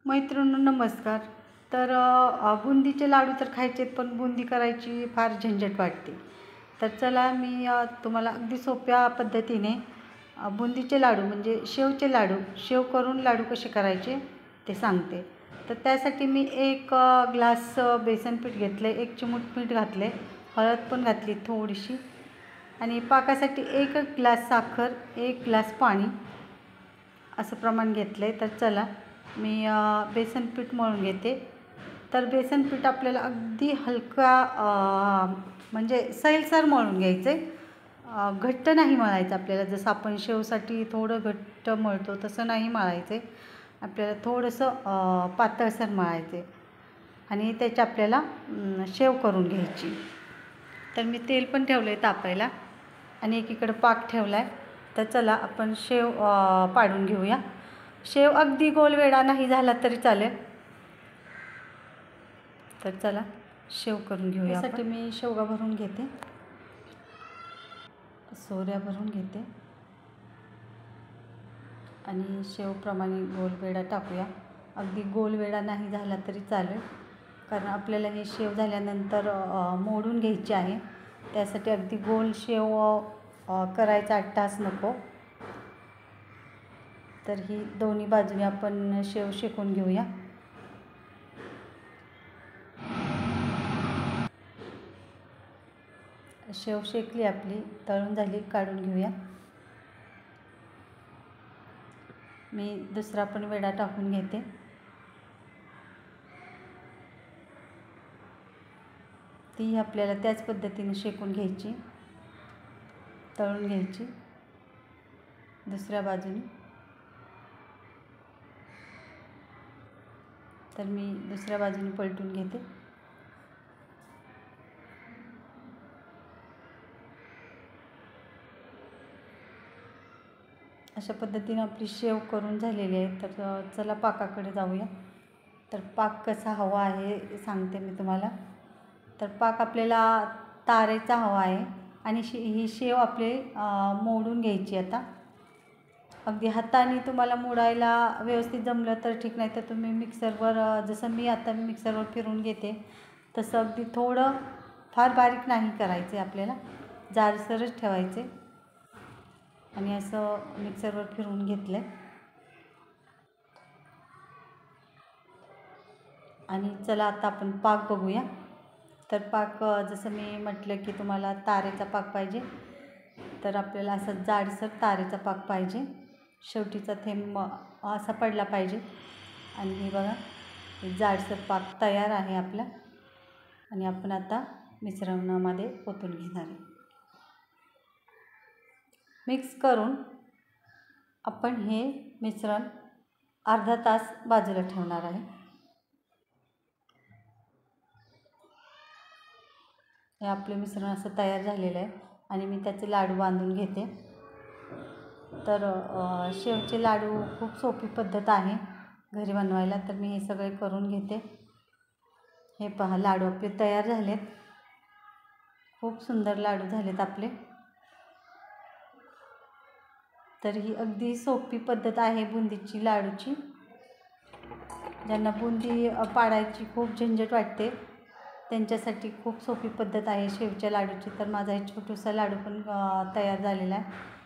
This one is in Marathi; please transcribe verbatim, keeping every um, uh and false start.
मैत्रिणींनो नमस्कार. तर अ, बुंदीचे लाडू तर खायचे आहेत, पण बुंदी करायची फार झंझट वाटते. तर चला मी अ, तुम्हाला अगदी सोप्या पद्धतीने अ, बुंदीचे लाडू म्हणजे शेवचे लाडू शेव करून लाडू कसे करायचे ते सांगते. तर त्यासाठी मी एक अ, ग्लास अ, बेसन पीठ घेतले, एक चिमूट मीठ घातले, हळद पण घातली थोडीशी आणि पाकासाठी एक ग्लास साखर, एक ग्लास पाणी असं प्रमाण घेतलं आहे. तर चला मी बेसन पीठ मळून घेते. तर बेसन पीठ आपल्याला अगदी हलका म्हणजे सैलसर मळून घ्यायचं आहे, घट्ट नाही मळायचं आपल्याला. जसं आपण शेवसाठी थोडं घट्ट मळतो तसं नाही मळायचं आहे आपल्याला, थोडंसं पातळसर मळायचं आहे आणि त्याची आपल्याला शेव करून घ्यायची. तर मी तेल पण ठेवलं आहे तापायला आणि एकीकडं पाक ठेवला आहे. तर चला आपण शेव पाडून घेऊया. शेव अगदी गोल वेळा नाही झाला तरी चालेल. तर चला शेव करून घेऊया. यासाठी मी शेवगा भरून घेते, सोऱ्या भरून घेते आणि शेवप्रमाणे गोल वेळा टाकूया. अगदी गोल वेळा नाही झाला तरी चालेल, कारण आपल्याला हे शेव झाल्यानंतर मोडून घ्यायची आहे. त्यासाठी अगदी गोल शेव करायचा अट्टास नको. तर ही दोन्ही बाजूने आपण शेव शेकून घेऊया. शेव शेकली आपली, तळून झाली, काढून घेऊया. मी दुसरा पण वेडा टाकून घेते. ती आपल्याला त्याच पद्धतीने शेकून घ्यायची, तळून घ्यायची दुसऱ्या बाजूने. तर मी दुसऱ्या बाजूने पलटून घेते. अशा पद्धतीने आपली शेव करून झालेली आहे. तर चला पाकाकडे जाऊया. तर पाक कसा हवा आहे सांगते मी तुम्हाला. तर पाक आपल्याला तारेचा हवा आहे आणि शे ही शेव आपले मोडून घ्यायची. आता अगदी हाताने तुम्हाला मोडायला व्यवस्थित जमलं तर ठीक, नाही तर तुम्ही मिक्सरवर, जसं मी आता मिक्सरवर फिरवून घेते तसं अगदी थोडं, फार बारीक नाही करायचे आपल्याला, जाडसरच ठेवायचे. आणि असं मिक्सरवर फिरवून घेतलं आहे. आणि चला आता आपण पाक बघूया. तर पाक जसं मी म्हटलं की तुम्हाला तारेचा पाक पाहिजे, तर आपल्याला असा जाडसर तारेचा पाक पाहिजे. शेवटीचा थेंब असा पडला पाहिजे. आणि हे बघा, जाडसर पाक तयार आहे आपला. आणि आपण आता मिश्रणामध्ये ओतून घेणार आहे. मिक्स करून आपण हे मिश्रण अर्धा तास बाजूला ठेवणार आहे. हे आपले मिश्रण असं तयार झालेलं आहे आणि मी त्याचे लाडू बांधून घेते. तर शेवचे लाडू खूप सोपी पद्धत आहे घरी बनवायला. तर मी हे सगळे करून घेते. हे पहा, लाडू आपले तयार झालेत. खूप सुंदर लाडू झालेत आपले. तर ही अगदी सोपी पद्धत आहे बुंदीची लाडूची. ज्यांना बुंदी पाडायची खूप झंझट वाटते त्यांच्यासाठी खूप सोपी पद्धत आहे शेवच्या लाडूची. तर माझा एक छोटासा लाडू पण तयार झालेला आहे.